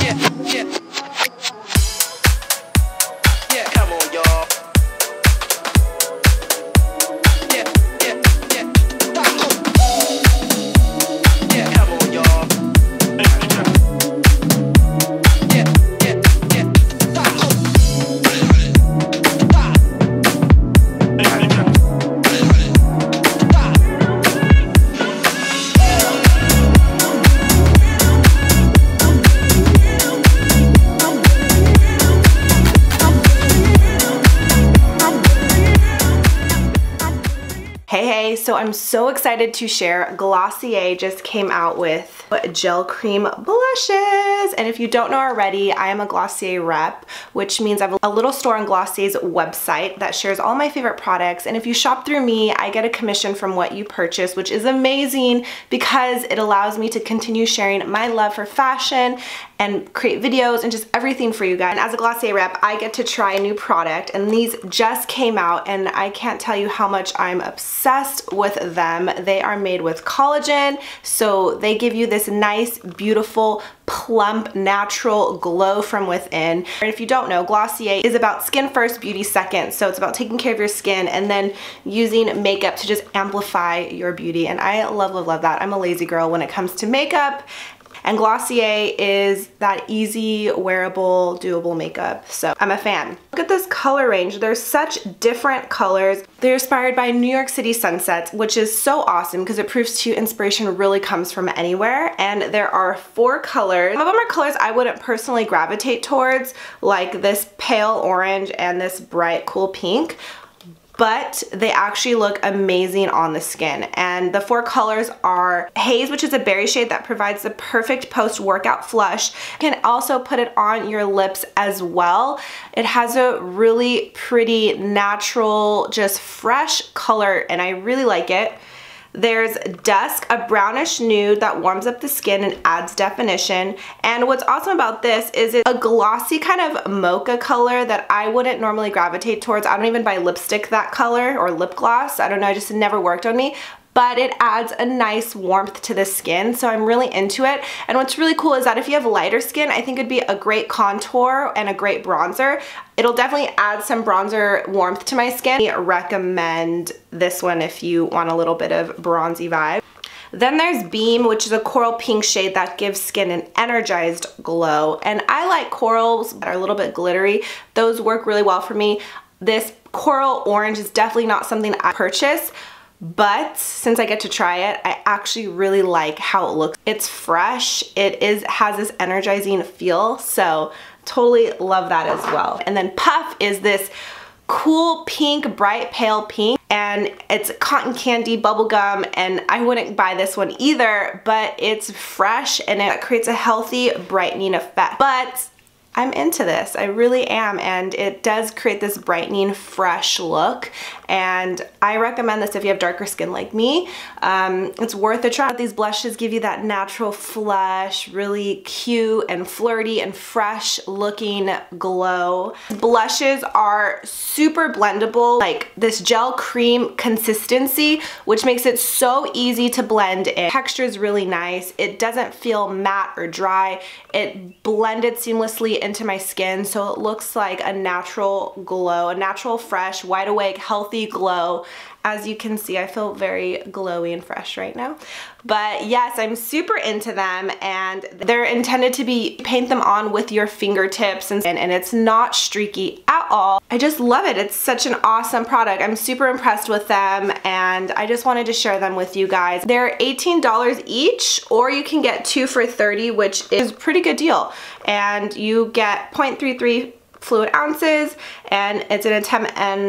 So I'm so excited to share. Glossier just came out with gel cream blushes, and if you don't know already, I am a Glossier rep, which means I have a little store on Glossier's website that shares all my favorite products, and if you shop through me, I get a commission from what you purchase, which is amazing because it allows me to continue sharing my love for fashion and create videos and just everything for you guys. And as a Glossier rep, I get to try a new product, and these just came out, and I can't tell you how much I'm obsessed with them. They are made with collagen, so they give you this nice, beautiful, plump, natural glow from within. And if you don't know, Glossier is about skin first, beauty second. So it's about taking care of your skin and then using makeup to just amplify your beauty. And I love, love, love that. I'm a lazy girl when it comes to makeup. And Glossier is that easy, wearable, doable makeup. So I'm a fan. Look at this color range. There's such different colors. They're inspired by New York City sunsets, which is so awesome because it proves to you inspiration really comes from anywhere. And there are 4 colors. Some of them are colors I wouldn't personally gravitate towards, like this pale orange and this bright cool pink, but they actually look amazing on the skin. And the 4 colors are Haze, which is a berry shade that provides the perfect post-workout flush. You can also put it on your lips as well. It has a really pretty, natural, just fresh color, and I really like it. There's Dusk, a brownish nude that warms up the skin and adds definition. And what's awesome about this is it's a glossy kind of mocha color that I wouldn't normally gravitate towards. I don't even buy lipstick that color or lip gloss. I don't know, it just never worked on me. But it adds a nice warmth to the skin, so I'm really into it. And what's really cool is that if you have lighter skin, I think it'd be a great contour and a great bronzer. It'll definitely add some bronzer warmth to my skin. I recommend this one if you want a little bit of bronzy vibe. Then there's Beam, which is a coral pink shade that gives skin an energized glow. And I like corals that are a little bit glittery. Those work really well for me. This coral orange is definitely not something I purchase, but since I get to try it, I actually really like how it looks. It's fresh, has this energizing feel, so totally love that as well. And then Puff is this cool pink, bright pale pink, and it's cotton candy bubblegum, and I wouldn't buy this one either, but it's fresh and it creates a healthy brightening effect. But I'm into this, I really am, and it does create this brightening, fresh look, and I recommend this if you have darker skin like me. It's worth a try. These blushes give you that natural flush, really cute and flirty and fresh looking glow. Blushes are super blendable, like this gel cream consistency, which makes it so easy to blend in. Texture is really nice. It doesn't feel matte or dry. It blended seamlessly into my skin, so it looks like a natural glow, a natural, fresh, wide awake, healthy glow. As you can see, I feel very glowy and fresh right now. But yes, I'm super into them, and they're intended to paint them on with your fingertips, and it's not streaky at all. I just love it. It's such an awesome product. I'm super impressed with them, and I just wanted to share them with you guys. They're $18 each, or you can get 2 for $30, which is a pretty good deal. And you get 0.33 fluid ounces, and it's in a 10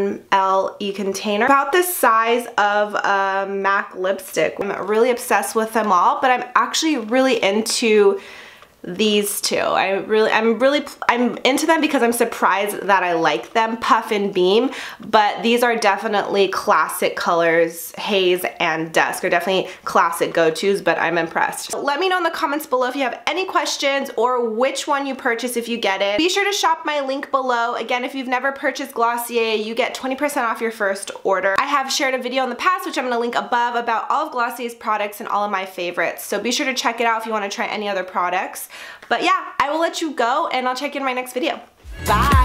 ml e-container. About the size of a MAC lipstick. I'm really obsessed with them all, but I'm actually really into these two. I'm into them because I'm surprised that I like them, Puff and Beam, but these are definitely classic colors. Haze and Dusk are definitely classic go-tos, but I'm impressed. Let me know in the comments below if you have any questions or which one you purchase if you get it. Be sure to shop my link below. Again, if you've never purchased Glossier, you get 20% off your first order. I have shared a video in the past, which I'm going to link above, about all of Glossier's products and all of my favorites, so be sure to check it out if you want to try any other products. But yeah, I will let you go and I'll check you in my next video. Bye!